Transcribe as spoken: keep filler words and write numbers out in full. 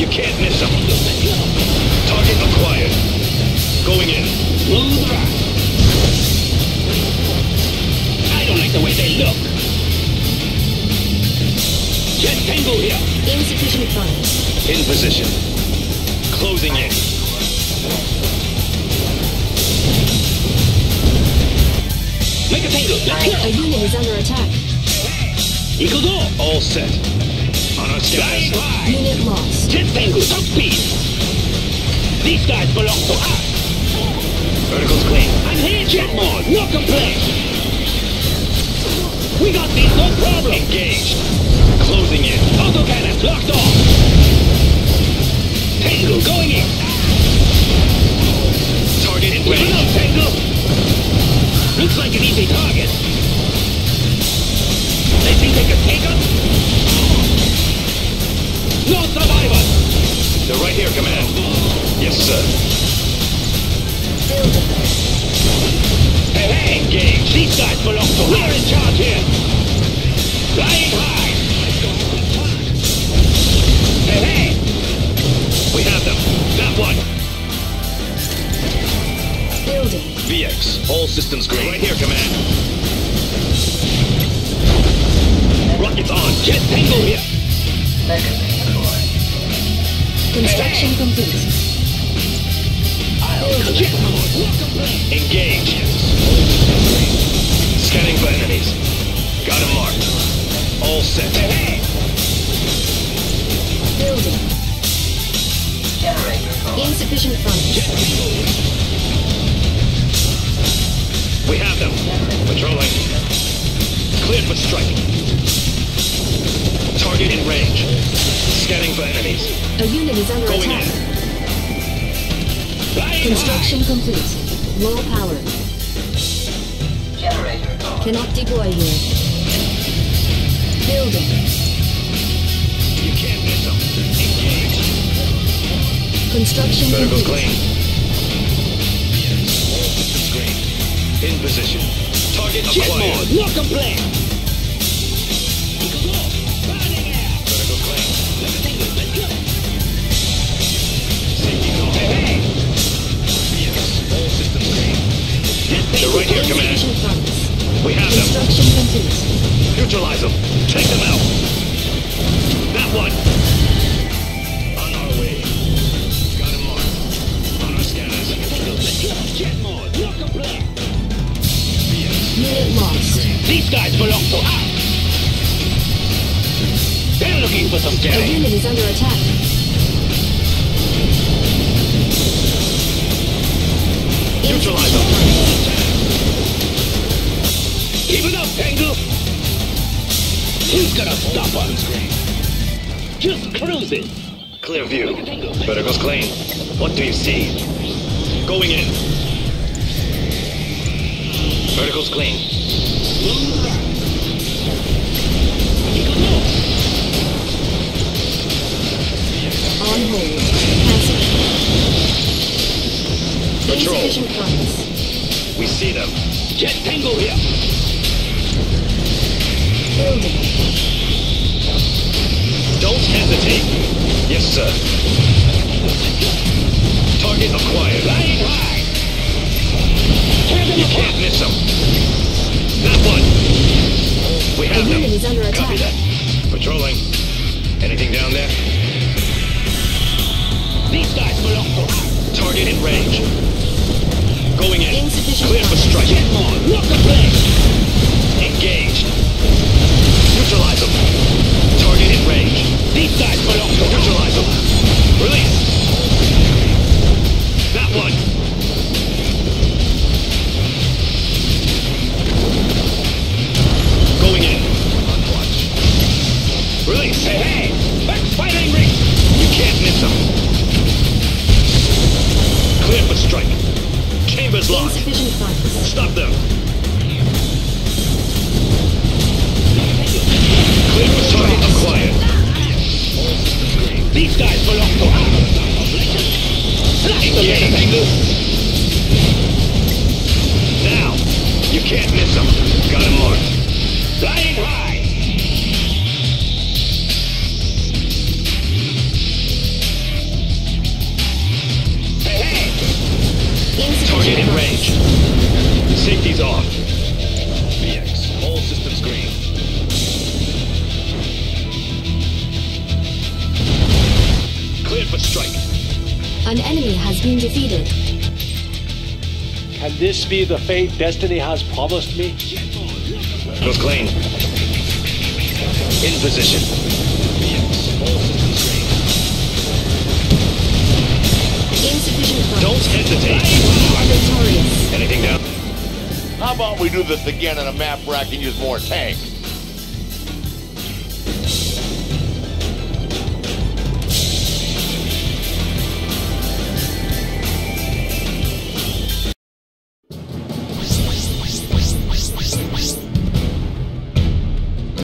You can't miss them. Target acquired. Going in. Smooth ride. I don't like the way they look. Jet tangle here. Insufficient funds. In position. Closing in. Make a tangle. Let's A go. unit is under attack. Eagle door. All set. On our Flying skies. high. Unit lost. Jet tangle. Top speed. These guys belong to us. Vertical's clean. I'm here, jet mode. No complaint. We got these, no problem. Engaged. Closing in. Autocannons locked off. Tangle going in. Target in Listen range. up, Tangle. Looks like an easy target. They think they can take us? No survivors. They're right here, Command. Yes, sir. Building. Hey, hey, engage. These guys belong to. We're in charge here. Flying high. Hey, hey. We have them. That one. Building. V X. All systems green. Right here, Command. Rockets on. Jet tangle here. Construction complete. Building. Jet mode. No complaint. Engage. Scanning for enemies. Got him marked. All set. Hey, hey. Building. Insufficient funds. Jet tangle. We have them. Patrolling. Cleared for strike. Target in range. Scanning for enemies. A unit is under Going attack. in. Flying Construction complete. Low power. Cannot deploy here. Building. You can't miss them. Engage. Construction Vertical's complete. clean. All systems green. In position. Target Jet acquired. mode. No complaint. Eagle door. Burning air. Vertical clean. Let's tangle. Let's go. Safety zone. Hey, hey. Yes. All systems green. Jet They're tangle. right here, Command. Insufficient funds. We have them. Construction complete. Neutralize them. Take them out. That one. On our way. Got him marked. On our scanners. Tangle. Let's go. Jet mode. No complaint. Unit lost. These guys belong to us. They're looking for some A getting. unit is under attack. Neutralize them. Keep it up, Tangle. Who's gonna stop us? Just cruising. Clear view. Vertical's clean. What do you see? Going in. Vertical's clean. Eagle door. On hold. Passing. Patrol. Insufficient funds. We see them. Jet Tangle here. Building. Don't hesitate. Yes, sir. Target acquired. Flying high. Tear them You apart. can't miss them. That one. We A have them. unit is under attack. Copy that. Patrolling. Anything down there? These guys belong to us. Target in range. Going in. Insufficient Clear for funds. strike. Jet mode. No complaint. Engaged. Neutralize them. Target in range. These guys belong to us. Neutralize them. Release. That one. Going in. On watch. Release. Hey, hey. Backfiring ring. You can't miss them. Clear for strike. Chambers locked. Insufficient funds. Stop them. Clear for target acquired. All systems green. These guys belong to us. Flash the Engage. Tangle. Now. You can't miss them. Got him marked. Flying high. An enemy has been defeated. Can this be the fate destiny has promised me? Proclaim. In position. Insufficient funds. Don't hesitate. We are victorious. Anything down? How about we do this again on a map where I can use more tanks?